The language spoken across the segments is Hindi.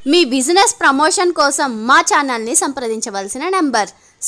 మీ బిజినెస్ ప్రమోషన్ కోసం మా ఛానల్ని సంప్రదించవలసిన number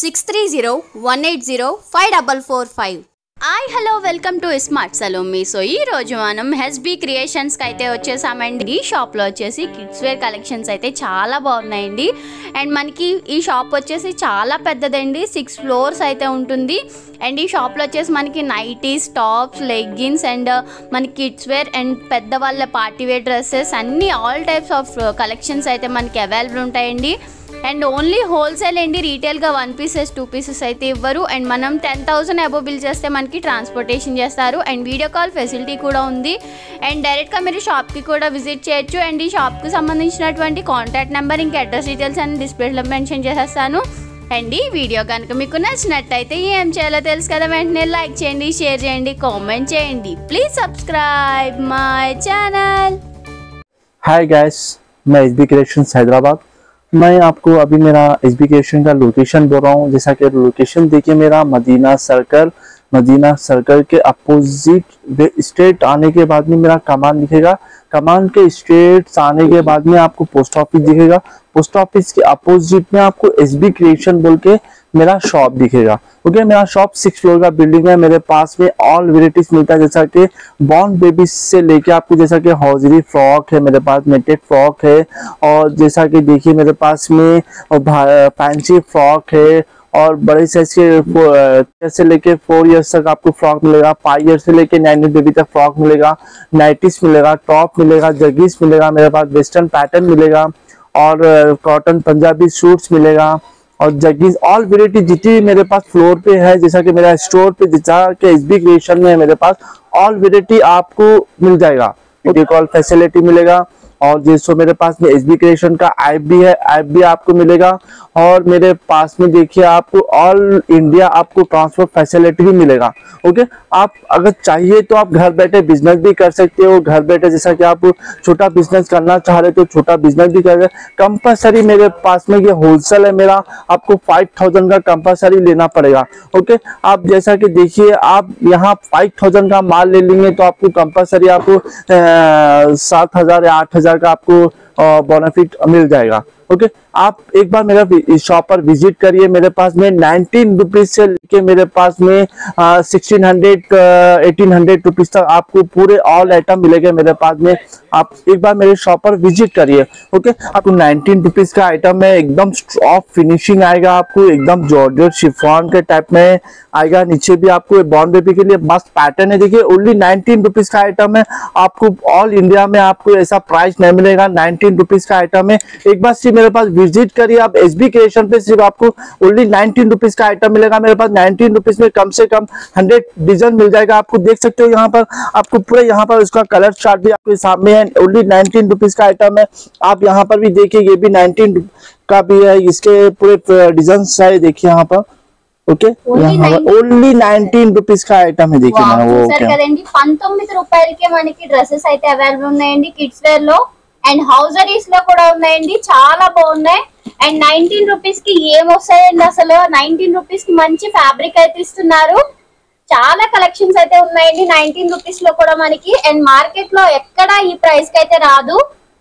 6301805445. Hi hello welcome to smart Salomi. So ఈ రోజు మనం హెచ్బి క్రియేషన్స్కి అయితే వచ్చేసామండి. ఈ షాప్లో వచ్చేసి కిడ్స్ వేర్ కలెక్షన్స్ అయితే చాలా బాగున్నాయండి. అండ్ మనకి ఈ షాప్ వచ్చేసి చాలా పెద్దదండి, 6 ఫ్లోర్స్ అయితే ఉంటుంది. అండ్ ఈ షాప్లో వచ్చేసి మనకి నైటీస్, టాప్స్, లెగ్గిన్స్ అండ్ మనకి కిడ్స్ వేర్ అండ్ పెద్దవాళ్ళ పార్టీ వేర్ డ్రెస్సెస్ అన్నీ ఆల్ టైప్స్ ఆఫ్ కలెక్షన్స్ అయితే మనకి అవైలబుల్ ఉంటాయండి. అండ్ ఓన్లీ హోల్సేల్ అండి, రీటైల్గా 1 పీసెస్ 2 పీసెస్ అయితే ఇవ్వరు. అండ్ మనం 10,000 అబోవ్ బిల్ చేస్తే మనకి ట్రాన్స్పోర్టేషన్ చేస్తారు. అండ్ వీడియో కాల్ ఫెసిలిటీ కూడా ఉంది. అండ్ డైరెక్ట్గా మీరు షాప్కి కూడా విజిట్ చేయొచ్చు. అండ్ ఈ షాప్కి సంబంధించినటువంటి కాంటాక్ట్ నెంబర్ ఇంకా అడ్రస్ డీటెయిల్స్ అన్ని డిస్ప్లేలో మెన్షన్ చేసేస్తాను. అండ్ ఈ వీడియో కనుక మీకు నచ్చినట్టయితే ఏం చేయాలో తెలుసు కదా, వెంటనే లైక్ చేయండి, షేర్ చేయండి, కామెంట్ చేయండి. Please subscribe my channel. Hi guys, मैं एसबी क्रिएशंस हैदराबाद। मैं आपको अभी मेरा एसबी क्रिएशन का लोकेशन बोल रहा हूँ। जैसा कि लोकेशन देखिए मेरा मदीना सर्कल के अपोजिट स्ट्रेट आने के बाद में मेरा कमान दिखेगा। कमान के स्ट्रेट आने के बाद में आपको पोस्ट ऑफिस दिखेगा। पोस्ट ऑफिस के अपोजिट में आपको एसबी क्रिएशन बोल के मेरा शॉप दिखेगा। ओके, मेरा शॉप 6 फ्लोर का बिल्डिंग है। मेरे पास में ऑल वेराइटीज मिलता है, जैसा कि बॉर्न बेबी से लेके आपको जैसा कि हौजरी फ्रॉक है, मेरे पास नेटेड फ्रॉक है, और जैसा कि देखिए मेरे पास में फैंसी फ्रॉक है, और बड़े साइज के से लेके 4 इयर्स तक आपको फ्रॉक मिलेगा। 5 ईयर से लेके 9 बेबी तक फ्रॉक मिलेगा, नाइटिस मिलेगा, टॉप मिलेगा, जगीज मिलेगा, मेरे पास वेस्टर्न पैटर्न मिलेगा, और कॉटन पंजाबी सूट्स मिलेगा, और जगीज ऑल वेराइटी जितनी मेरे पास फ्लोर पे है, जैसा कि मेरा स्टोर पे जैसा कि एसबी क्रिएशन में है, मेरे पास ऑल वेराइटी आपको मिल जाएगा। वीडियो कॉल फैसिलिटी मिलेगा, और जैसो मेरे पास में एसबी क्रिएशन का ऐप भी है, ऐप भी आपको मिलेगा। और मेरे पास में देखिए आपको ऑल इंडिया आपको ट्रांसपोर्ट फैसिलिटी भी मिलेगा। ओके, आप अगर चाहिए तो आप घर बैठे बिजनेस भी कर सकते हो। घर बैठे जैसा कि आप छोटा बिजनेस करना चाह रहे तो छोटा बिजनेस भी कर रहे। कंपलसरी मेरे पास में ये होलसेल है मेरा, आपको 5,000 का कंपलसरी लेना पड़ेगा। ओके, आप जैसा कि देखिए आप यहाँ 5,000 का माल ले लेंगे तो आपको कंपलसरी आपको 7,000 या 8,000 का आपको बेनिफिट मिल जाएगा। ओके, आप एक बार मेरा शॉप पर विजिट करिए। मेरे पास में 19 रुपीज से लेके मेरे पास में 1600 1800 रुपीज तक आपको पूरे ऑल आइटम मिलेंगे मेरे पास में। आप एक बार मेरे शॉप पर विजिट करिए। ओके, आपको 19 रुपीज का आइटम है, एकदम सॉफ्ट फिनिशिंग आएगा, आपको एकदम जॉर्जेट शिफॉन के टाइप में आएगा। नीचे भी आपको बॉर्न बेबी के लिए मस्त पैटर्न है। देखिए ओनली 19 रुपीज का आइटम है, आपको ऑल इंडिया में आपको ऐसा प्राइस नहीं मिलेगा। 19 रुपीज का आइटम है, एक बार सिर्फ मेरे पास विजिट करिए आप एसबी क्रिएशन पे। सिर्फ आपको ओनली 19 रुपीज का आइटम मिलेगा मेरे पास। 19 रुपीज में कम से कम 100 डिजाइन मिल जाएगा। आपको देख सकते हो यहाँ पर आपको पूरे यहाँ पर उसका कलर चार्ट भी आपके सामने है। ओनली 19 रुपीज का आइटम है। आप यहाँ पर भी देखिए, ये भी 19 का भी है, इसके पूरे डिजाइन है देखिए यहाँ पर। ఓకే, ఓన్లీ 19 రూపీస్ కా ఐటమ్ है देखिए ना वो ఓకే కదండి. 19 రూపాయలకే మనకి డ్రెస్సెస్ అయితే అవైలబుల్ ఉన్నాయండి కిడ్స్ వేర్ లో. అండ్ హౌజరీస్ లో కూడా ఉన్నాయండి, చాలా బాగున్నాయి. అండ్ 19 రూపీస్ కి ఏం వస్తాయండి అసలు. 19 రూపీస్ కి మంచి ఫ్యాబ్రిక్ అయితే ఇస్తున్నారు. చాలా కలెక్షన్స్ అయితే ఉన్నాయండి 19 రూపీస్ లో కూడా మనకి. అండ్ మార్కెట్ లో ఎక్కడ ఈ ప్రైస్ కి అయితే రాదు.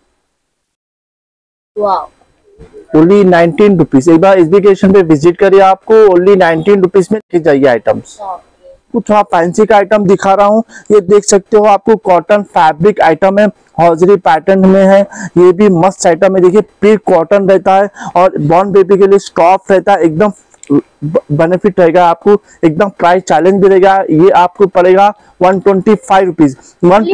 Wow, only 19 rupees. एक बार एसबी क्रिएशन पे विजिट करिए, आपको ओनली 19 रुपीज में दिख जाएगी आइटम्स। कुछ थोड़ा फैंसी का आइटम दिखा रहा हूँ, ये देख सकते हो आपको कॉटन फैब्रिक आइटम है, हौजरी पैटर्न में है। ये भी मस्त आइटम है, देखिए प्योर कॉटन रहता है, और बॉर्न बेबी के लिए सॉफ्ट रहता है, एकदम बेनिफिट रहेगा आपको, एकदम प्राइस चैलेंज भी रहेगा। ये आपको पड़ेगा 125 रुपीज, ओनली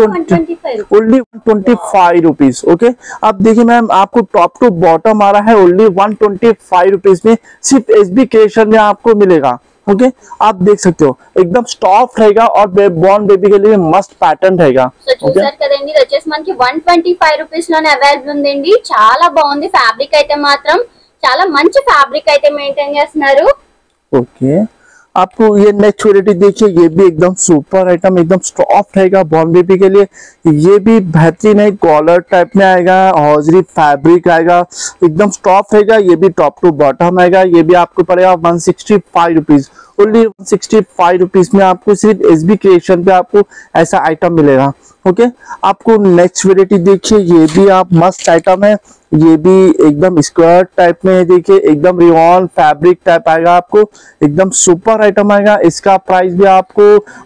125 रुपीज। ओके, अब देखिए मैम आपको टॉप टू बॉटम आ रहा है ओनली 125 रुपीज में, सिर्फ एसबी क्रिएशन में आपको मिलेगा। ओके, आप देख सकते हो एकदम सॉफ्ट रहेगा, और बॉर्न बेबी के लिए मस्त पैटर्न रहेगा। చూసారు కదండి, ఇది వచ్చేసి మనకి 125 రూపీస్ లోనే అవైలబుల్ ఉందండి. చాలా బాగుంది ఫ్యాబ్రిక్ అయితే మాత్రం, చాలా మంచి ఫ్యాబ్రిక్ అయితే మెయింటైన్ చేస్తున్నారు। ओके, आपको ये नेक्स्ट वेराइटी देखिए, ये भी एकदम सुपर आइटम, एकदम सॉफ्ट रहेगा बॉर्न बेबी के लिए। ये भी बेहतरीन है, कॉलर टाइप में आएगा, हौजरी फैब्रिक आएगा, एकदम सॉफ्ट रहेगा। ये भी टॉप टू बॉटम आएगा। ये भी आपको पड़ेगा 165 रुपीज, ओनली 165 रुपीज में आपको सिर्फ एसबी क्रिएशन पे आपको ऐसा आइटम मिलेगा। ओके, आपको नेक्स्ट वेराइटी देखिए, ये भी आप मस्त आइटम है, ये भी एकदम स्क्वायर टाइप में है, देखिए एकदम रियॉन फैब्रिक टाइप आएगा, आपको एकदम सुपर आइटम आएगा। इसका प्राइस भी आपको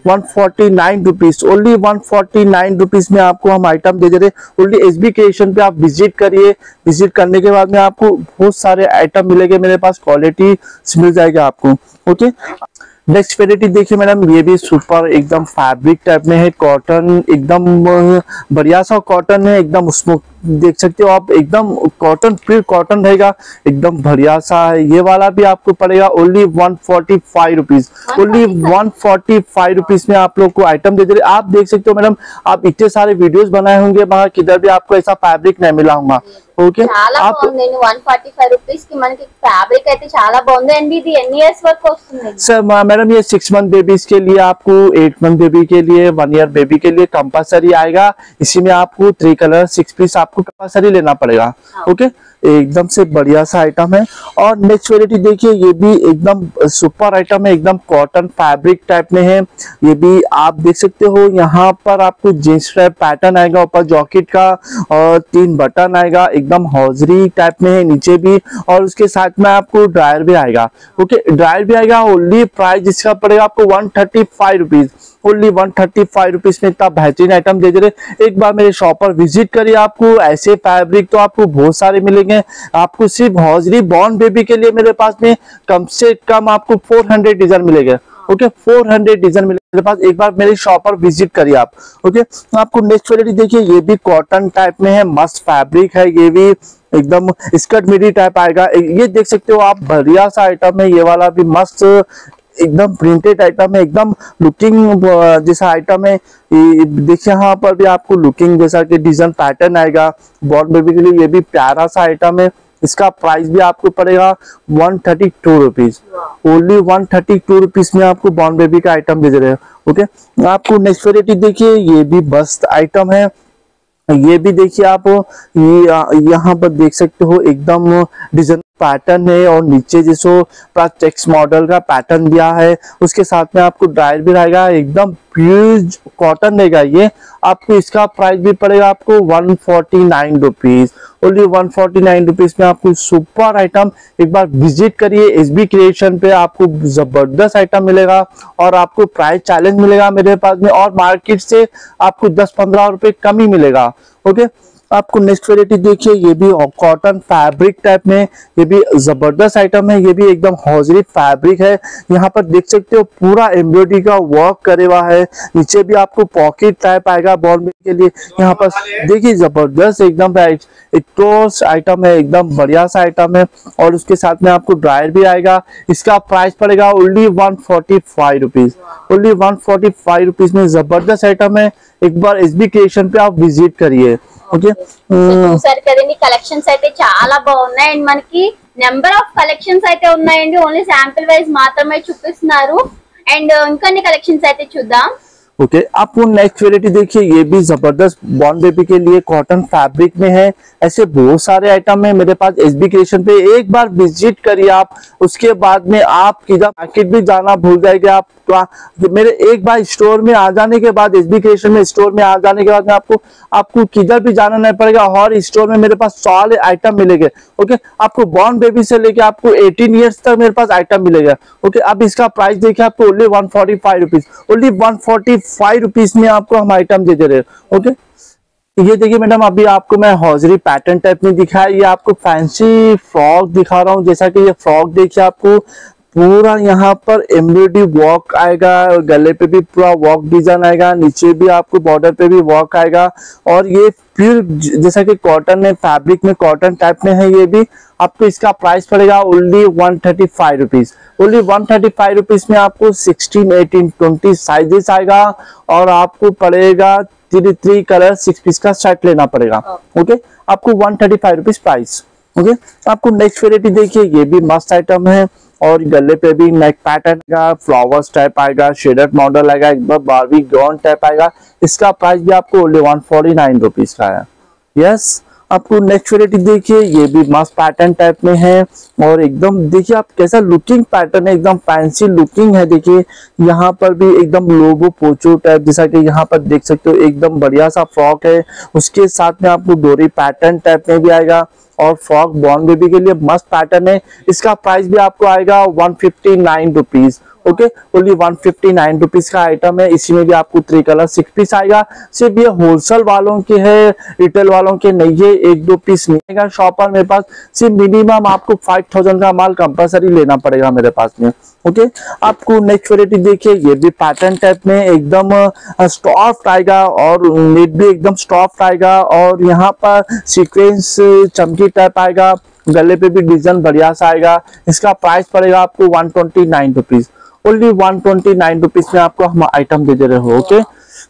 149 रुपीज, ओनली 149 रुपीज में आपको हम आइटम दे रहे हैं। ओनली एसबी क्रिएशन पे आप विजिट करिए, विजिट करने के बाद में आपको बहुत सारे आइटम मिलेंगे, मेरे पास क्वालिटी मिल जाएगा आपको। ओके, नेक्स्ट वेराइटी देखिए मैडम, ये भी सुपर एकदम फैब्रिक टाइप में है, कॉटन एकदम बढ़िया सा कॉटन है, एकदम उसमें देख सकते हो आप, एकदम कॉटन प्योर कॉटन रहेगा, एकदम बढ़िया सा है। ये वाला भी आपको पड़ेगा ओनली 145 रुपीज, ओनली 145 रुपीज में आप लोग को आइटम दे दे रहे। आप देख सकते हो मैडम, आप इतने सारे वीडियोस बनाए होंगे, वहां किधर भी आपको ऐसा फैब्रिक नहीं मिला होगा। ఓకే, చాలా బాగుంది 145 రూపీస్ కి మనకి ఫ్యాబ్రిక్ అయితే చాలా బాగుంది అండ్ ఇది ఎన్ని ఇయర్స్ వరకు వస్తుంది सर मैडम ये 6 मंथ बेबीज के लिए, आपको 8 मंथ बेबी के लिए, 1 ईयर बेबी के लिए कंपलसरी आएगा। इसी में आपको 3 कलर 6 पीस आपको कंपलसरी लेना पड़ेगा। ओके, एकदम से बढ़िया सा आइटम है। और नेक्स्ट वेराइटी देखिए, ये भी एकदम सुपर आइटम है, एकदम कॉटन फैब्रिक टाइप में है। ये भी आप देख सकते हो, यहाँ पर आपको जींस टाइप पैटर्न आएगा, ऊपर जॉकेट का और 3 बटन आएगा, एकदम हौजरी टाइप में है नीचे भी, और उसके साथ में आपको ड्रायर भी आएगा। ओके, ड्रायर भी आएगा। ओनली प्राइस इसका पड़ेगा आपको 135 रुपीज, ओनली 135 रुपीज में इतना बेहतरीन आइटम दे रहे। एक बार मेरे शॉप पर विजिट करिए, आपको ऐसे फैब्रिक तो आपको बहुत सारे मिलेंगे। आपको सिर्फ हौजरी बॉर्न बेबी के लिए मेरे पास में कम से कम आपको 400 डिजाइन मिलेगा। ओके, 400 डिजाइन मिलेगा मेरे पास। एक बार मेरी शॉप पर विजिट करिए आप। ओके, आपको नेक्स्ट वेराइटी देखिए, ये भी कॉटन टाइप में है, मस्त फैब्रिक है, ये भी एकदम स्कर्ट मिडी टाइप आएगा। ये देख सकते हो आप, बढ़िया सा आइटम है। ये वाला भी मस्त एकदम प्रिंटेड आइटम है, एकदम लुकिंग जैसा आइटम है। देखिए यहाँ पर भी आपको लुकिंग जैसा कि डिजाइन पैटर्न आएगा बॉर्न बेबी के लिए। ये भी प्यारा सा आइटम है। इसका प्राइस भी आपको पड़ेगा 132 रुपीज, ओनली 132 रुपीज में आपको बॉर्न बेबी का आइटम दे रहे हैं। ओके, आपको नेक्स्ट वेराइटी देखिए, ये भी मस्त आइटम है। ये भी देखिए आप, ये यहाँ पर देख सकते हो, एकदम डिजाइन पैटर्न है और नीचे जैसो पूरा चेक्स मॉडल का पैटर्न दिया है। उसके साथ में आपको ड्रायर भी रहेगा, एकदम प्योर कॉटन रहेगा ये। आपको इसका प्राइस भी पड़ेगा आपको 149 रुपीज, ओनली 149 रुपीज में आपको सुपर आइटम। एक बार विजिट करिए एसबी क्रिएशन पे, आपको जबरदस्त आइटम मिलेगा और आपको प्राइस चैलेंज मिलेगा मेरे पास में, और मार्केट से आपको 10-15 रुपए कम ही मिलेगा। ओके, आपको नेक्स्ट वेराइटी देखिए, ये भी कॉटन फैब्रिक टाइप में, ये भी जबरदस्त आइटम है। ये भी एकदम हौजरी फैब्रिक है। यहाँ पर देख सकते हो पूरा एम्ब्रॉयडरी का वर्क करे हुआ है। नीचे भी आपको पॉकेट टाइप आएगा बॉर्न के लिए। यहाँ पर देखिए जबरदस्त एकदम एक आइटम है, एकदम बढ़िया सा आइटम है। और उसके साथ में आपको ड्रायर भी आएगा। इसका प्राइस पड़ेगा ओनली 145 रुपीज, ओनली 145 रुपीज में जबरदस्त आइटम है। एक बार एसबी क्रिएशन पे आप विजिट करिए। ఓకే, చూసారు కదండి, కలెక్షన్స్ అయితే చాలా బాగున్నాయి అండ్ మనకి నెంబర్ ఆఫ్ కలెక్షన్స్ అయితే ఉన్నాయండి. ఓన్లీ శాంపిల్ వైజ్ మాత్రమే చూపిస్తున్నారు అండ్ ఇంకొన్ని కలెక్షన్స్ అయితే చూద్దాం. ओके, आपको नेक्स्ट वेराइटी देखिए, ये भी जबरदस्त बॉर्न बेबी के लिए कॉटन फैब्रिक में है। ऐसे बहुत सारे आइटम है मेरे पास एसबी क्रिएशन पे। एक बार विजिट करिए आप, उसके बाद में आप किधर मार्केट भी जाना भूल जाएंगे आप। मेरे एक बार स्टोर में आ जाने के बाद, एसबी क्रिएशन में स्टोर में आ जाने के बाद में आपको किधर भी जाना नहीं पड़ेगा। हर स्टोर में मेरे पास सारे आइटम मिलेंगे। ओके, आपको बॉर्न बेबी से लेके आपको 18 ईयर्स तक मेरे पास आइटम मिलेगा। ओके, अब इसका प्राइस देखिए, आपको ओनली 145 रुपीज, ओनली 145 रुपीज में आपको हम आइटम दे रहे हैं। ओके, ये देखिए मैडम, अभी आपको मैं हौजरी पैटर्न टाइप में दिखाया, ये आपको फैंसी फ्रॉक दिखा रहा हूँ। जैसा कि ये फ्रॉक देखिए, आपको पूरा यहाँ पर एम्ब्रॉयडरी वर्क आएगा, गले पे भी पूरा वर्क डिजाइन आएगा, नीचे भी आपको बॉर्डर पे भी वर्क आएगा। और ये प्योर जैसा कि कॉटन है, फैब्रिक में कॉटन टाइप में है। ये भी आपको इसका प्राइस पड़ेगा ओनली 135 रुपीज, ओनली 135 रुपीज में आपको 16, 18, 20 साइजेस आएगा। और आपको पड़ेगा 3 कलर 6 पीस का सेट लेना पड़ेगा। ओके, आपको 135 रुपीज प्राइस। ओके, आपको नेक्स्ट वेराइटी देखिए, ये भी मस्त आइटम है और गले पे भी नेक पैटर्न का फ्लावर्स टाइप आएगा, शेडेड मॉडल आएगा, एकदम बारबी ग्राउंड टाइप आएगा। इसका प्राइस भी आपको ओनली 149 रुपीज का है। यस, आपको नेक्स्ट वैरायटी देखिए, ये भी मस्त पैटर्न टाइप में है और एकदम देखिए आप कैसा लुकिंग पैटर्न है, एकदम फैंसी लुकिंग है। देखिए यहाँ पर भी एकदम लोगो पोचो टाइप, जैसा कि यहाँ पर देख सकते हो एकदम बढ़िया सा फ्रॉक है। उसके साथ में आपको डोरी पैटर्न टाइप में भी आएगा और फ्रॉक बॉर्न बेबी के लिए मस्त पैटर्न है। इसका प्राइस भी आपको आएगा 159 रुपीज। ओके, ओनली 159 रुपीज का आइटम है। इसी में भी आपको 3 कलर 6 पीस आएगा। सिर्फ ये होलसेल वालों के है, रिटेल वालों के नहीं है। 1-2 पीस मिलेगा शॉप पर मेरे पास। सिर्फ मिनिमम आपको 5000 का माल कंपलसरी लेना पड़ेगा मेरे पास में। ओके, आपको नेक्स्ट वैरायटी देखिए, ये भी पैटर्न टाइप में एकदम सॉफ्ट आएगा और नेट भी एकदम सॉफ्ट आएगा और यहाँ पर सीक्वेंस चमकी टाइप आएगा। गले पे भी डिजाइन बढ़िया सा आएगा। इसका प्राइस पड़ेगा आपको 129 रुपीज। ओनली 129 रुपीज में आपको हम आइटम दे रहे हो। ओके,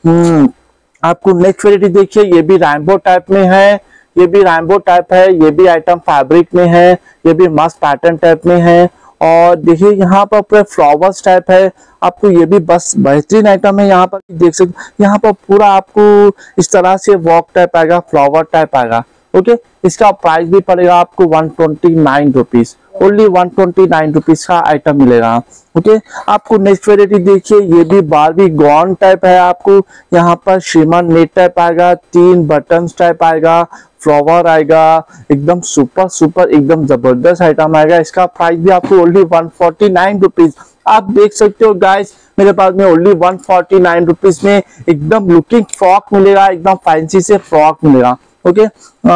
आपको नेक्स्ट वैरायटी देखिए, ये भी रैम्बो टाइप में है। ये भी रैम्बो टाइप है। ये भी आइटम फैब्रिक में है। ये भी मस्त पैटर्न टाइप में है और देखिए यहाँ पर पूरे फ्लावर्स टाइप है। आपको ये भी बस बेहतरीन आइटम है। यहाँ पर देख सकते, यहाँ पर पूरा आपको इस तरह से वॉक टाइप आएगा, फ्लावर टाइप आएगा। ओके, इसका प्राइस भी पड़ेगा आपको 129 रुपीज। ओनली 129 रुपीज का आइटम मिलेगा। ओके, आपको नेक्स्ट वैरायटी देखिए, ये भी बारबी गॉन टाइप है। आपको यहाँ पर श्रीमान नेट टाइप आएगा, 3 बटन टाइप आएगा, फ्लावर आएगा, एकदम सुपर एकदम जबरदस्त आइटम आएगा। इसका प्राइस भी आपको ओनली 149 रुपीज। आप देख सकते हो गाइस, मेरे पास में ओनली 149 रुपीज में एकदम लुकिंग फ्रॉक मिलेगा, एकदम फैंसी से फ्रॉक मिलेगा। ओके,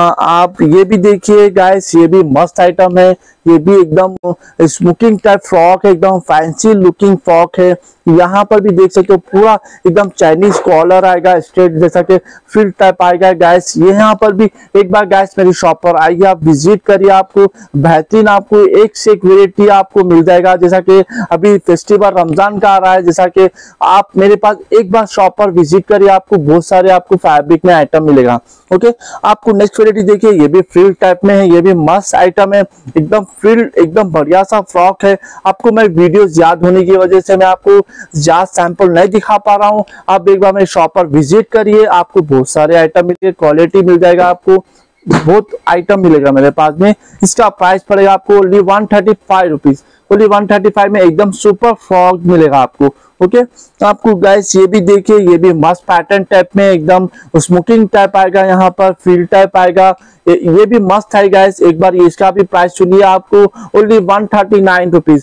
आप ये भी देखिए गाइस, ये भी मस्त आइटम है। ये भी एकदम स्मोकिंग टाइप फ्रॉक है, एकदम फैंसी लुकिंग फ्रॉक है। यहाँ पर भी देख सकते हो पूरा एकदम चाइनीज कॉलर आएगा, स्ट्रेट जैसा कि फिल टाइप आएगा गाइस। ये यहाँ पर भी एक बार गाइस मेरी शॉप पर आइए, आप विजिट करिए, आपको बेहतरीन आपको एक से एक वेरायटी आपको मिल जाएगा। जैसा कि अभी फेस्टिवल रमजान का आ रहा है, जैसा कि आप मेरे पास एक बार शॉप पर विजिट करिए, आपको बहुत सारे आपको फैब्रिक में आइटम मिलेगा। ओके, आपको नेक्स्ट वैरायटी देखिए, ये भी फ्रिल टाइप में है। ये भी मस्त आइटम है, एकदम फ्रिल एकदम बढ़िया सा फ्रॉक है। आपको मैं वीडियो याद होने की वजह से मैं आपको ज्यादा सैंपल नहीं दिखा पा रहा हूँ। आप एक बार मेरे शॉप पर विजिट करिए, आपको बहुत सारे आइटम मिलेंगे, क्वालिटी मिल जाएगा, आपको बहुत आइटम मिलेगा मेरे पास में। इसका प्राइस पड़ेगा आपको ओनली 135 रुपीज। ओनली 135 में एकदम सुपर फ्रॉक मिलेगा आपको। ओके, आपको गाइस ये भी देखिए, ये भी मस्त पैटर्न टाइप में एकदम स्मोकिंग टाइप आएगा, यहाँ पर फील टाइप आएगा। ये भी मस्त है गाइस, एक बार इसका भी प्राइस सुनिए, आपको ओनली 139 रुपीज।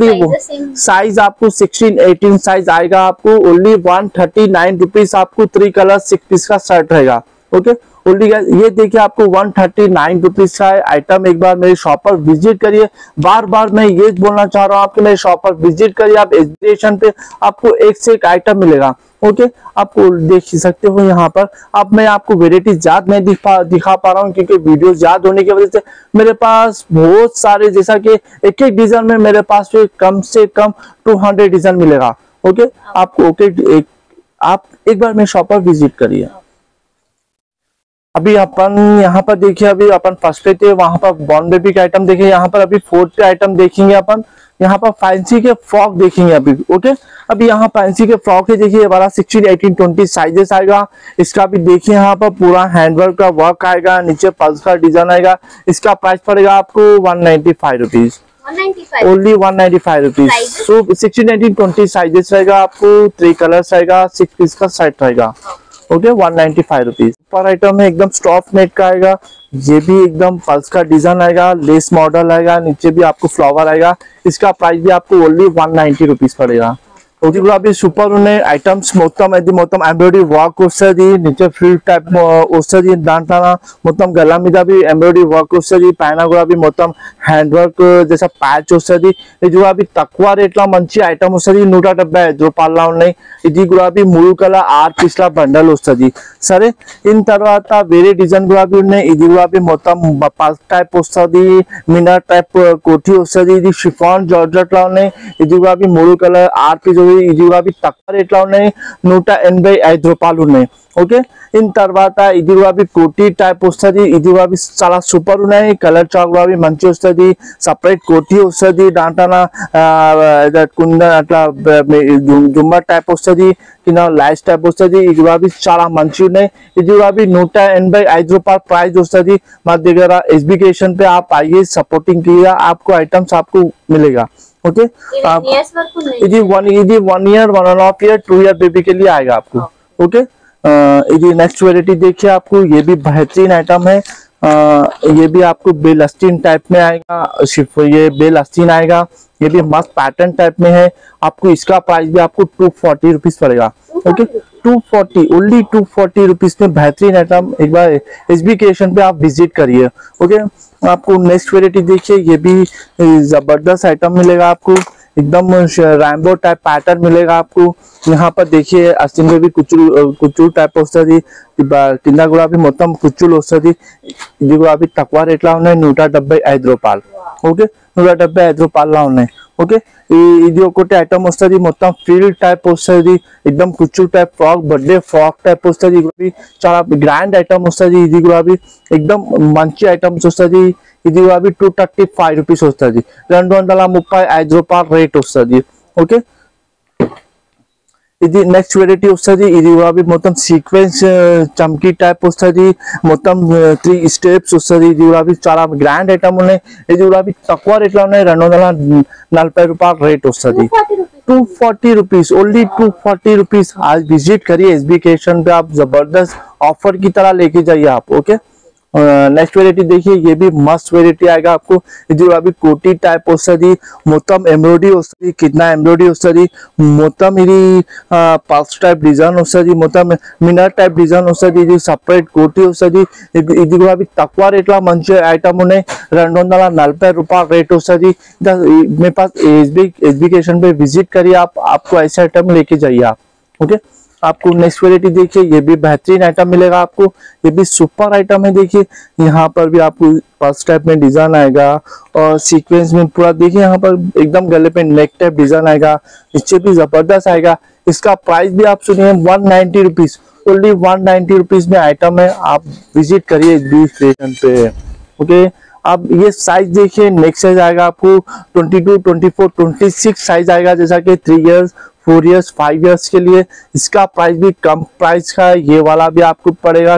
ओनली साइज आपको 16-18 साइज आएगा, आपको ओनली 139 रुपीज। आपको 3 कलर 6 पीस का शर्ट रहेगा। ओके, ओनली ये देखिए आपको 139 रुपीज का आइटम। एक बार मेरे शॉप पर विजिट करिए। बार बार मैं ये बोलना चाह रहा हूँ, आपके मेरे शॉप पर विजिट करिए, आप एजुकेशन पे आपको एक से एक आइटम मिलेगा। ओके, आपको देख सकते हो यहाँ पर। अब मैं आपको वेराइटी याद नहीं दिखा पा रहा हूँ, क्योंकि वीडियो याद होने की वजह से मेरे पास बहुत सारे, जैसा कि एक एक डिजाइन में मेरे पास कम से कम 200 डिजाइन मिलेगा। ओके, आपको आप एक बार मेरे शॉप पर विजिट करिए। अभी अपन यहाँ पर देखिए, अभी अपन फर्स्ट पे थे, वहां पर बॉर्न बेबी का आइटम देखिए। यहाँ पर अभी 4th आइटम देखेंगे अपन। यहाँ पर फैंसी के फ्रॉक देखेंगे अभी। ओके, अभी यहाँ फैंसी के फ्रॉक है, देखिए वाला 16, 18, 20 साइजेस आएगा। इसका भी देखिए, यहाँ पर पूरा हैंडवर्क का वर्क आएगा, नीचे पल्स का डिजाइन आएगा। इसका प्राइस पड़ेगा आपको 195 rupees. Only 195 rupees. So 16, 18, 20 sizes रहेगा, आपको 3 कलर्स रहेगा, 6 पीस का सेट रहेगा। Okay, 195 rupees. पर आइटम है एकदम स्टॉफ नेट का आएगा। ये भी एकदम पल्स का डिजाइन आएगा, लेस मॉडल आएगा, नीचे भी आपको फ्लावर आएगा। इसका प्राइस भी आपको ओनली 190 रुपीज पड़ेगा। ओके, अभी सुपर उन्हें आइटम्स మొత్తం ఎంబ్రాయిడరీ వర్క్ వస్తుంది, నిచ్చే ఫ్రిల్ టైప్ వస్తుంది, దాంట్లో మొత్తం గల మీద भी ఎంబ్రాయిడరీ వర్క్ వస్తుంది, పైన కూడా भी మొత్తం హ్యాండ్ వర్క్ జैसा ప్యాచ్ వస్తుంది। ఇది కూడా भी తక్కువ రేట్ లో మంచి ఐటమ్ వస్తుంది, 175 రూపాయల్లో ఉన్నాయి। ఇది కూడా भी 3 కలర్ 6 పీస్ల బండల్ వస్తుంది। సరే, ఇన్ తర్వాత వేరే డిజైన్ కూడా भी ఉన్నాయి। ఇది కూడా भी మొత్తం పల్స్ టైప్ వస్తుంది, మినర్ టైప్ కోటి వస్తుంది। ఇది షిఫాన్ జార్జెట్ లో ఉన్నాయి। ఇది కూడా भी 3 కలర్ 6 పీస్ ఇది కూడా తక్కువ రేట్లో ఉన్నాయి 185 రూపాయలు ఉన్నాయి. ఓకే, ఇన్ తర్వాత ఇది కూడా కోటీ టైప్ వస్తుంది. ఇది కూడా చాలా సూపర్ ఉన్నాయి. కలర్ చాక్ కూడా మంచి వస్తుంది. సపరేట్ కోటీ వస్తుంది. దాంట్లో కుంద అట్లా జుమ్మర్ టైప్ వస్తుంది. కింద లైట్స్ టైప్ వస్తుంది. ఇది కూడా చాలా మంచి ఉన్నాయి. ఇది కూడా 185 రూపాయలు ప్రైస్ వస్తుంది మా దగ్గర. एसबी क्रिएशन पे आप आइए, सपोर्टिंग किया, आपको आइटम्स आपको मिलेगा. ओके, ఇది 1 ईयर 1.5 ईयर 2 ईयर बेबी के लिए आएगा आपको. ओके, ये नेक्स्ट वेराइटी देखिए आपको, ये भी बेहतरीन आइटम है. ये भी आपको बेलस्टीन टाइप में आएगा. ये बेलस्टीन आएगा. ये भी मस्त पैटर्न टाइप में है. आपको इसका प्राइस भी आपको 240 रुपीज पड़ेगा. ओके, 240 ओनली 240 रुपीज में बेहतरीन आइटम. एक बार एसबी क्रिएशन पे आप विजिट करिए. ओके, आपको नेक्स्ट वेराइटी देखिए, ये भी जबरदस्त आइटम मिलेगा आपको. एकदम रैम्बो टाइप पैटर्न मिलेगा आपको. यहाँ पर देखिए अस्तिन में भी कुचू टाइप वस्तदी కింద కూడా మొత్తం కుచ్చులు వస్తుంది. ఇది కూడా తక్కువ రేట్లా ఉన్నాయి, 175 రూపాయలు. ఓకే, 175 రూపాయల ఉన్నాయి. ఓకే, ఇది ఒకటి ఐటమ్ వస్తుంది. మొత్తం ఫీల్డ్ టైప్ వస్తుంది. ఎక్దమ్ కుచ్చు type frock, birthday frock type వస్తుంది. ఇది చాలా గ్రాండ్ ఐటమ్ వస్తుంది. ఇది కూడా ఎక్దమ్ మంచి ఐటమ్స్ వస్తుంది. ఇది కూడా 235 రూపీస్ వస్తుంది. 235 రూపాయల రేట్ వస్తుంది. ఓకే, ఇది నెక్స్ట్ వెరైటీ వస్తుంది. ఇది కూడా మొత్తం సీక్వెన్స్ చమ్కీ టైప్ వస్తుంది. మొత్తం 3 స్టెప్స్ వస్తుంది. ఇది కూడా చాలా గ్రాండ్ ఐటమ్ ఉన్నాయి. ఇది కూడా తక్కువ రేట్లో ఉన్నాయి. 240 రూపాయల రేట్ వస్తుంది. 240 रुपीज ओनली 240 रुपीज. आज विजिट करिए एसबी क्रिएशन पे, आप जबरदस्त ऑफर की तरह लेके जाइए आप. ओके, नेक्स्ट वेराइटी देखिए, ये भी मस्त वेराइटी आएगा आपको. ఇది అవి కోటీ టైప్ వస్తుంది. మొత్తం ఎంబ్రాయిడరీ వస్తుంది. కింద ఎంబ్రాయిడరీ వస్తుంది. మొత్తం ఇది పల్స్ టైప్ డిజైన్ వస్తుంది. మొత్తం మినర్ టైప్ డిజైన్ వస్తుంది. ఇది సపరేట్ కోటీ వస్తుంది. ఇది కూడా తక్కువ రేట్ల మంచి ఐటమ్ ఉన్నాయి. 240 రూపాయల రేట్ వస్తుంది. मेरे पास एसबी क्रिएशन पे विजिट करिए आप, आपको ऐसे आइटम लेके जाइए आप. ओके, आपको नेक्स्ट वेराइटी देखिए, ये भी बेहतरीन आइटम मिलेगा आपको. ये भी सुपर आइटम है. देखिए यहाँ पर भी आपको पर्स टाइप में डिजाइन आएगा और सीक्वेंस में पूरा देखिए. यहाँ पर एकदम गले पे नेक टाइप डिजाइन आएगा. इससे भी जबरदस्त आएगा. इसका प्राइस भी आप सुनिए 190 रुपीज. ओनली 190 रुपीज में आइटम है. आप विजिट करिए एसबी क्रिएशन पे. ओके, अब ये साइज देखिए, नेक्स्ट साइज आएगा आपको 22, 24, 26 साइज आएगा. जैसा कि 3 इयर्स 4 इयर्स 5 इयर्स के लिए. इसका प्राइस भी कम प्राइस का है. ये वाला भी आपको पड़ेगा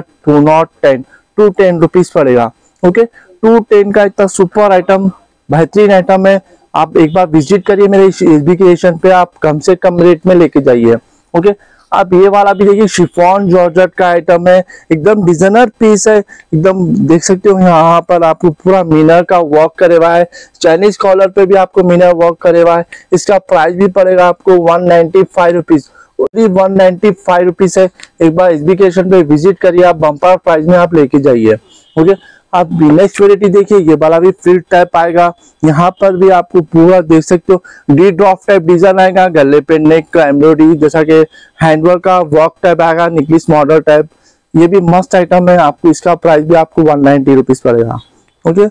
210 रुपीज पड़ेगा. ओके, 210 का इतना सुपर आइटम, बेहतरीन आइटम है. आप एक बार विजिट करिए मेरे एसबी क्रिएशन पे, आप कम से कम रेट में लेके जाइए. ओके, आप ये वाला भी देखिए, शिफॉन जॉर्जेट का आइटम है. एकदम डिजाइनर पीस है. एकदम देख सकते हो यहाँ पर आपको पूरा मीनर का वर्क करे हुआ है. चाइनीज कॉलर पे भी आपको मीनर वर्क करे हुआ है. इसका प्राइस भी पड़ेगा आपको 195 रुपीज. ओनली 195 रुपीज है. एक बार एसबी क्रिएशन पे विजिट करिए आप, बम्पर प्राइस में आप लेके जाइए. ओके, आप नेक्स्ट वेराइटी देखिए, ये वाला भी फील्ड टाइप आएगा. यहाँ पर भी आपको पूरा देख सकते हो डी ड्रॉप टाइप डिजाइन आएगा. गले पे नेक का एम्ब्रॉयडरी, जैसा कि हैंडवर्क का वर्क टाइप आएगा. निकलिस मॉडल टाइप. ये भी मस्त आइटम है. आपको इसका प्राइस भी आपको 190 रुपीज पड़ेगा. ओके,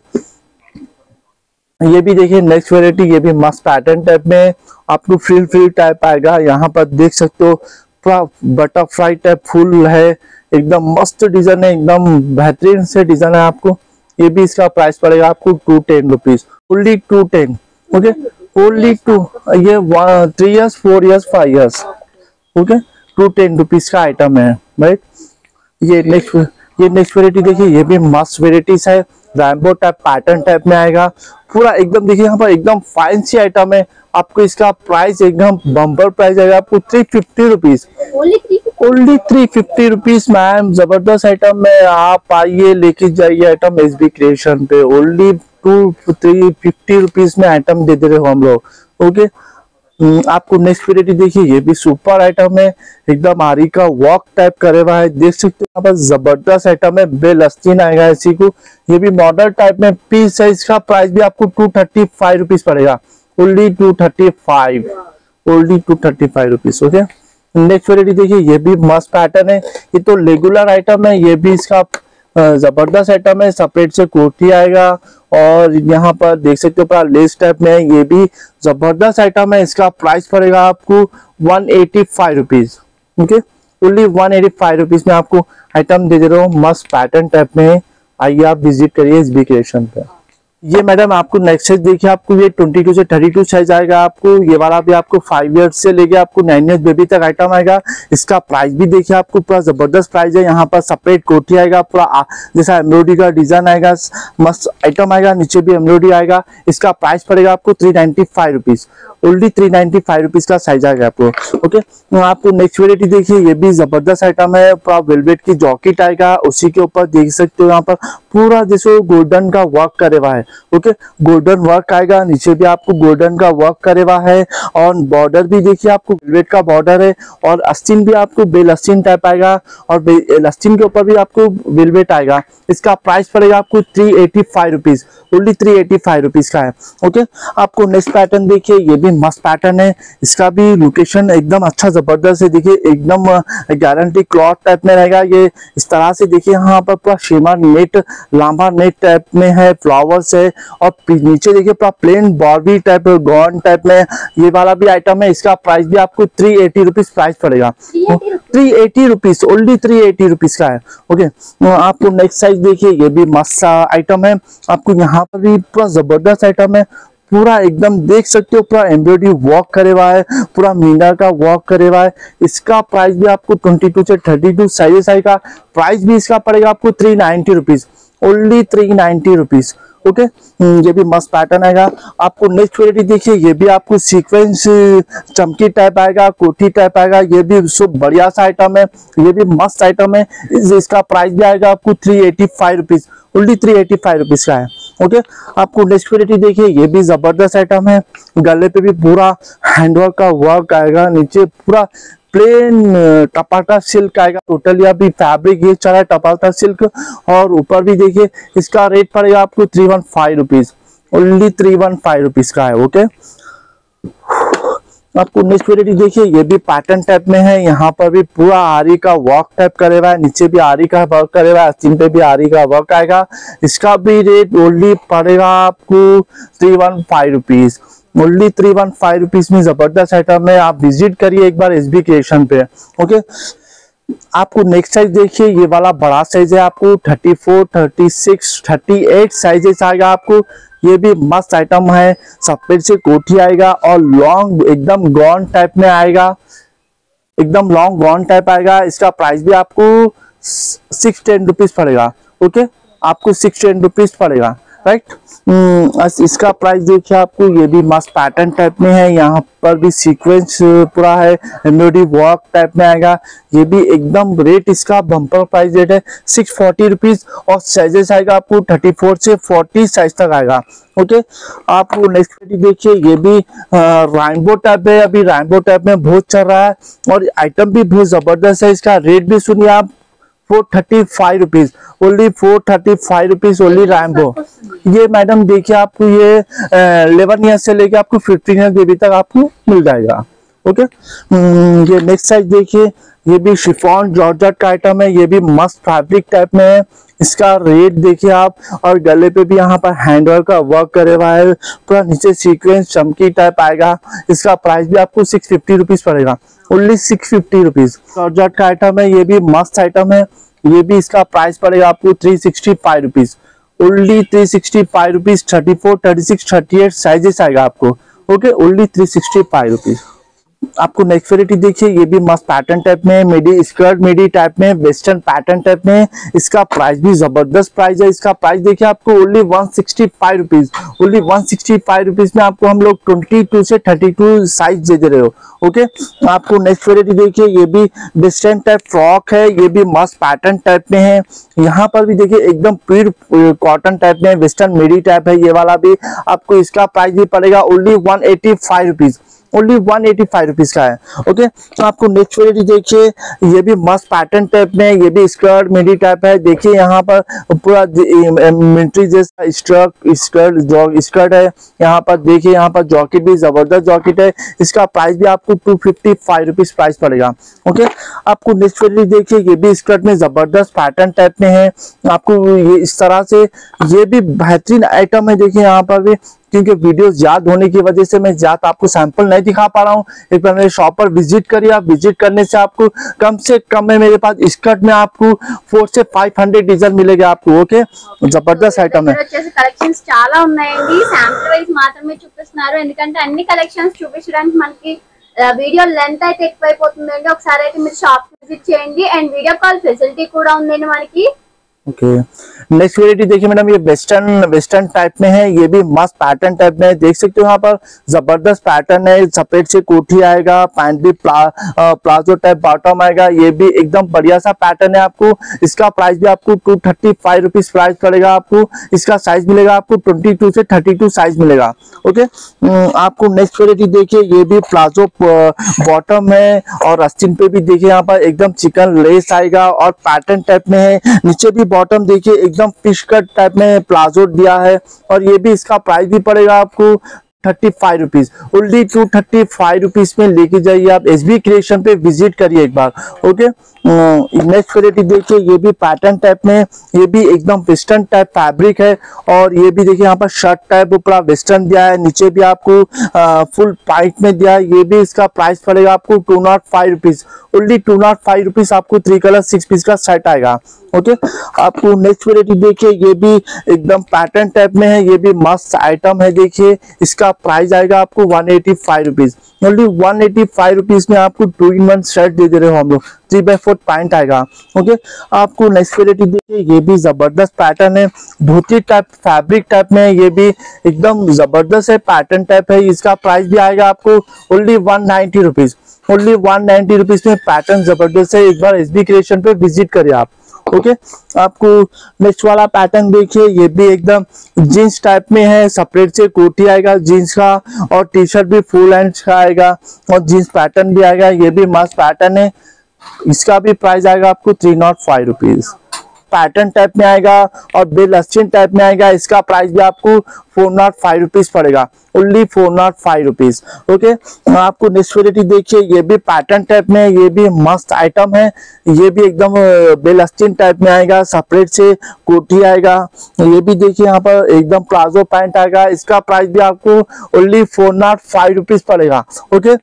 ये भी देखिए नेक्स्ट वेराइटी, ये भी मस्त पैटर्न टाइप में आपको फ्रिल टाइप आएगा. यहाँ पर देख सकते हो पूरा बटरफ्लाई टाइप फुल है. एकदम मस्त डिजाइन है. एकदम बेहतरीन से डिजाइन है आपको. ये भी इसका प्राइस पड़ेगा आपको 210 रुपीज. ओनली 210. Okay, only 2. ये 3 years 4 years 5 years. Okay, 210 rupees का आइटम है. राइट, ये नेक्स्ट वेराइटी देखिए, ये भी मस्त वेराइटीज है. रैम्बो टाइप पैटर्न टाइप में आएगा. पूरा एकदम देखिए, यहाँ पर एकदम फैंसी आइटम है. आपको इसका प्राइस एकदम बम्पर प्राइस आएगा आपको 350 रुपीज. Only 350 rupees ma'am. जबरदस्त आइटम है. आप आइए, लेके जाइए आइटम एसबी क्रिएशन पे. ओनली 350 रुपीज में आइटम दे दे रहे हो हम लोग. ओके, आपको नेक्स्ट वेराइटी देखिए, ये भी सुपर आइटम है. एकदम आरी का वर्क टाइप करे हुआ है. देख सकते हो यहाँ पर जबरदस्त आइटम है. बेलस्तीन आएगा इसी को. ये भी मॉडल टाइप में पीस है. इसका प्राइस भी आपको 235 रुपीज पड़ेगा. Only 235. Only 235 rupees. Okay, next variety देखिए, ये भी मस्त पैटर्न है. ये तो रेगुलर आइटम है. ये भी इसका जबरदस्त आइटम है. सेपरेट से कोटी आएगा और यहाँ पर देख सकते हो पूरा लेस टाइप में है. ये भी जबरदस्त आइटम है. इसका प्राइस पड़ेगा आपको 185 रुपीज। ओके, ओनली 185 रुपीज में आपको आइटम दे रहा हूँ, मस्त पैटर्न टाइप में। आइए आप विजिट करिए एसबी क्रिएशन पे। ये मैडम आपको नेक्स्ट साइज देखिए, आपको ये 22 से 32 साइज आएगा। आपको ये वाला भी आपको 5 ईयर्स से लेके आपको 9 ईयर्स बेबी तक आइटम आएगा। इसका प्राइस भी देखिए, आपको पूरा जबरदस्त प्राइस है। यहाँ पर सेपरेट कोटी आएगा, पूरा जैसा एम्ब्रॉयडरी का डिजाइन आएगा, मस्त आइटम आएगा, नीचे भी एम्ब्रॉयडरी आएगा। इसका प्राइस पड़ेगा आपको 395 रुपीज, ओनली 395 रुपीज का साइज आएगा आपको। ओके, आपको नेक्स्ट वेराइटी देखिए, ये भी जबरदस्त आइटम है। पूरा वेलवेट की जॉकेट आएगा, उसी के ऊपर देख सकते हो यहाँ पर पूरा जैसे गोल्डन का वर्क करे हुआ है। ओके, गोल्डन वर्क आएगा, नीचे भी आपको गोल्डन का वर्क करे हुआ है। और बॉर्डर भी देखिए, आपको वेलवेट का बॉर्डर है। और अस्तीन भी आपको बेलस्तीन टाइप आएगा, और बेलस्तीन के ऊपर भी आपको वेलवेट आएगा। इसका प्राइस पड़ेगा आपको 385 रुपीज, ओनली 385 रुपीज का है। ओके, आपको नेक्स्ट पैटर्न देखिए, ये भी मस्त पैटर्न है। इसका भी लोकेशन एकदम अच्छा जबरदस्त है। देखिए एकदम गारंटी क्लॉथ टाइप में रहेगा। ये इस तरह से देखिए, यहाँ पर पूरा शिमर नेट, लांबा नेट टाइप में है, फ्लावर्स है। और नीचे देखिए पूरा plain Barbie type, gown type में ये वाला भी आइटम है। इसका प्राइस भी आपको 380 रुपीज प्राइस पड़ेगा, 380 रुपीज, ओनली 380 रुपीज का है। ओके, आपको नेक्स्ट साइज देखिए, ये भी मस्त आइटम है। आपको यहाँ पर भी पूरा जबरदस्त आइटम है, पूरा एकदम देख सकते हो, पूरा एम्ब्रॉयडरी वर्क करे हुआ है, पूरा मीना का वर्क करे हुआ है। इसका प्राइस भी आपको 22 से 32 साइजेस आएगा। प्राइस भी इसका पड़ेगा आपको 390 रुपीज, ओनली 390 रुपीज। ओके, ये भी मस्त पैटर्न आएगा। आपको नेक्स्ट वेराइटी देखिए, ये भी आपको सीक्वेंस चमकी टाइप आएगा, कोठी टाइप आएगा। ये भी सब बढ़िया सा आइटम है, ये भी मस्त आइटम है। इसका प्राइस भी आएगा आपको 385 रुपीज, ओनली 385 रुपीज का है। ओके, आपको नेक्स्ट वेराइटी देखिए, ये भी जबरदस्त आइटम है। गले पे भी पूरा हैंडवर्क का वर्क आएगा, नीचे पूरा प्लेन टपाटा सिल्क आएगा। टोटली अभी फैब्रिक ये चला है टपाटा सिल्क। और ऊपर भी देखिए, इसका रेट पड़ेगा आपको 315 रुपीज, ओनली 315 रुपीज का है। ओके, आपको नेक्स्ट वेराइटी देखिए, ये भी पैटर्न टाइप में है। यहाँ पर भी पूरा आरी का वर्क टाइप करे हुआ है, नीचे भी आरी का वर्क करे हुआ है, आस्तीन पे भी आरी का वर्क आएगा। इसका भी रेट ओनली पड़ेगा आपको 315 रुपीज, ओनली 315 रुपीज में जबरदस्त आइटम है। आप विजिट करिए एक बार एसबी क्रिएशन पे। ओके, आपको नेक्स्ट साइज देखिए, ये वाला बड़ा साइज है। आपको 34, 36, 38 साइजेस आएगा आपको। ये भी मस्त आइटम है, सफेद से कोठी आएगा और लॉन्ग एकदम गॉन टाइप में आएगा, एकदम लॉन्ग गॉन टाइप आएगा। इसका प्राइस भी आपको 610 रुपीज पड़ेगा। ओके, आपको 610 रुपीज पड़ेगा, राइट। इसका प्राइस देखिए, आपको ये भी मस्त पैटर्न टाइप में है। यहाँ पर भी सीक्वेंस पूरा है, एम्ब्रॉयडरी वर्क टाइप में आएगा। ये भी एकदम रेट इसका बम्पर प्राइस रेट है 640 रुपीज। और साइजेस आएगा आपको 34 से 40 साइज तक आएगा। ओके, आपको नेक्स्ट देखिए, ये भी रेनबो टाइप है। अभी रेनबो टाइप में बहुत चल रहा है और आइटम भी बहुत जबरदस्त है। इसका रेट भी सुनिए आप, 435 rupees, only 435 rupees, only Rambo. ये मैडम देखिए, आपको ये 11 ईयर से लेके आपको 15 ईयर बेबी तक आपको मिल जाएगा। ओके, ये नेक्स्ट साइज देखिए, ये भी शिफॉन जॉर्जेट का आइटम है। ये भी मस्त फैब्रिक टाइप में है। इसका रेट देखिए आप, और गले पे भी यहाँ पर हैंडवर्क का वर्क करे हुआ है, पूरा नीचे सीक्वेंस चमकी टाइप आएगा। इसका प्राइस भी आपको 650 रुपीज पड़ेगा, ओनली 650 रुपीज। जॉर्जेट का आइटम है, ये भी मस्त आइटम है। ये भी इसका प्राइस पड़ेगा आपको 365 रुपीज, ओनली 365 रुपीज। 34, 36, 38 साइजेस आएगा आपको। Okay, only 365 rupees. आपको नेक्स्ट वेराइटी देखिए, ये भी मस्त पैटर्न टाइप में, मिडी स्कर्ट मिडी टाइप में, वेस्टर्न पैटर्न टाइप में। इसका प्राइस भी जबरदस्त प्राइस है। इसका प्राइस देखिए, आपको ओनली 165 रुपीज, ओनली 165 रुपीज में आपको हम लोग 22 से 32 साइज दे रहे हो। ओके, आपको नेक्स्ट वेराइटी देखिए, ये भी वेस्टर्न टाइप फ्रॉक है। ये भी मस्त पैटर्न टाइप में है। यहाँ पर भी देखिए एकदम प्योर कॉटन टाइप में, वेस्टर्न मिडी टाइप है। ये वाला भी आपको, इसका प्राइस भी पड़ेगा ओनली 185 रुपीज, ओनली 185 रुपीज का है। ओके, तो आपको नेक्स्ट वेराइटी देखिए, ये भी मस्त पैटर्न टाइप में, ये भी स्कर्ट मिडी टाइप है। देखिए यहाँ पर पूरा मिलिट्री जैसा स्कर्ट है। यहाँ पर देखिए, यहाँ पर जॉकेट भी जबरदस्त जॉकेट है। इसका प्राइस भी आपको 255 रुपीज प्राइस पड़ेगा। ओके, आपको नेक्स्ट वेराइटी देखिए, ये भी स्कर्ट में जबरदस्त पैटर्न टाइप में है। आपको ये इस तरह से, ये भी बेहतरीन आइटम है। देखिए यहाँ पर भी क्योंकि वीडियो ज्यादा होने की वजह से मैं ज्यादा आपको सैंपल नहीं दिखा पा रहा हूँ। एक बार मेरे शॉप पर विजिट करिए। आप विजिट करने से आपको कम से कम में मेरे पास स्कर्ट में आपको 400 से 500 डिजाइन मिलेगा आपको। ओके, जबरदस्त ఐటమ్ है। కలెక్షన్స్ చాలా ఉన్నాయండి, శాంపుల్ వైజ్ మాత్రమే చూపిస్తున్నారు, ఎందుకంటే అన్ని కలెక్షన్స్ చూపించడానికి మనకి వీడియో లెంత్ అయితే ఎక్కువైపోతుందండి। ఒకసారి అయితే మీరు షాప్ విజిట్ చేయండి అండ్ వీడియో కాల్ ఫెసిలిటీ కూడా ఉందండి మనకి। ओके, नेक्स्ट वेराइटी देखिए मैडम, ये वेस्टर्न टाइप में है। ये भी मस्त पैटर्न टाइप में है, देख सकते हो यहाँ पर जबरदस्त पैटर्न है। सफेद से कोठी आएगा, पैंट भी प्लाजो टाइप बॉटम आएगा। ये भी एकदम बढ़िया सा पैटर्न है। आपको इसका प्राइस भी आपको 235 रुपीज प्राइस पड़ेगा। आपको इसका साइज मिलेगा आपको 22 से 32 साइज मिलेगा। ओके, आपको नेक्स्ट वेराइटी देखिए, ये भी प्लाजो बॉटम है और आस्तीन पे भी देखिए यहाँ पर एकदम चिकन लेस आएगा और पैटर्न टाइप में है। नीचे भी बॉटम देखिए एकदम फिश कट टाइप में प्लाजो दिया है और ये भी इसका प्राइस भी पड़ेगा आपको 35 रुपीज। ओनली 235 रुपीज में लेके जाइए आप। एसबी क्रिएशन पे विजिट करिए एक बार। ओके, नेक्स्ट वेराइटी देखिए, ये भी पैटर्न टाइप में, ये भी एकदम वेस्टर्न टाइप फैब्रिक है और ये भी देखिए यहाँ पर शर्ट टाइप पूरा वेस्टर्न दिया है। नीचे भी आपको फुल पाइट में दिया है। ये भी इसका प्राइस पड़ेगा आपको 205 रुपीज। ओनली 205 रुपीज आपको 3 कलर 6 पीस का सेट आएगा। ओके, आपको नेक्स्ट वेराइटी देखिए, ये भी एकदम पैटर्न टाइप में है। ये भी मस्त आइटम है। देखिए इसका प्राइस आएगा आपको 185 रुपीज। ओनली 185 रुपीज में आपको 2-in-1 शर्ट दे दे रहे हो हम लोग। 3/4 पैंट आएगा। ओके, आपको नेक्स्ट वेराइटी देखिए, ये भी जबरदस्त पैटर्न है, धोती टाइप फैब्रिक टाइप में है। ये भी एकदम जबरदस्त है, पैटर्न टाइप है। इसका प्राइस भी आएगा आपको ओनली 190 रुपीज। ओनली 190 रुपीज में पैटर्न जबरदस्त है। एक बार एसबी क्रिएशन पे विजिट करिए आप। ओके, आपको नेक्स्ट वाला पैटर्न देखिए, ये भी एकदम जीन्स टाइप में है। सेपरेट से कोटी आएगा जीन्स का और टी शर्ट भी फुल हैंड का आएगा और जीन्स पैटर्न भी आएगा। ये भी मस्त पैटर्न है। इसका भी प्राइस आएगा आपको 305 रुपीज। पैटर्न टाइप में आएगा और बेलस्टिन टाइप में आएगा। इसका प्राइस भी आपको 405 रुपीज पड़ेगा। Only 405 rupees. ओके, आपको नेक्स्ट वेराइटी देखिए, ये भी पैटर्न टाइप में, ये भी मस्त आइटम है। ये भी एकदम बेलस्टिन टाइप में आएगा, सेपरेट से कोटी आएगा। ये भी देखिए यहाँ पर एकदम प्लाजो पैंट आएगा। इसका प्राइस भी आपको ओनली 405 रुपीज पड़ेगा। ओके,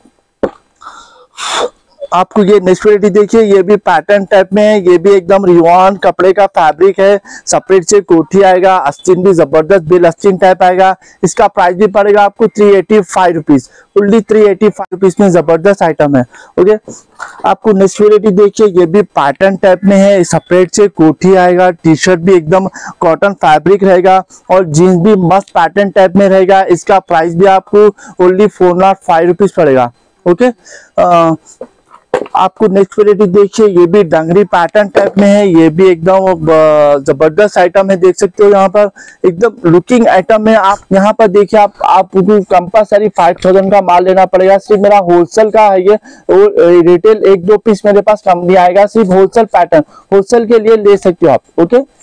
आपको ये नेक्स्ट वेराइटी देखिए, ये भी पैटर्न टाइप में है। ये भी एकदम रिवान कपड़े का फैब्रिक है। सेपरेट से कोठी आएगा, आस्तीन भी जबरदस्त बेलस्तीन टाइप आएगा। इसका प्राइस भी पड़ेगा आपको 385 रुपीज। ओनली 385 रुपीज में जबरदस्त आइटम है। ओके, आपको नेक्स्ट वेराइटी देखिए, ये भी पैटर्न टाइप में है। सेपरेट से कोठी आएगा, टी शर्ट भी एकदम कॉटन फैब्रिक रहेगा और जीन्स भी मस्त पैटर्न टाइप में रहेगा। इसका प्राइस भी आपको ओनली 405 रुपीज पड़ेगा। ओके, आपको नेक्स्ट वेराइटी देखिए, ये भी डंगरी पैटर्न टाइप में है। ये भी एकदम जबरदस्त आइटम है, देख सकते हो यहाँ पर एकदम लुकिंग आइटम है। आप यहाँ पर देखिए, आपको कंपलसरी 5000 का माल लेना पड़ेगा। सिर्फ मेरा होलसेल का है ये, रिटेल 1-2 पीस मेरे पास कम नहीं आएगा। सिर्फ होलसेल पैटर्न, होलसेल के लिए ले सकते हो आप। ओके।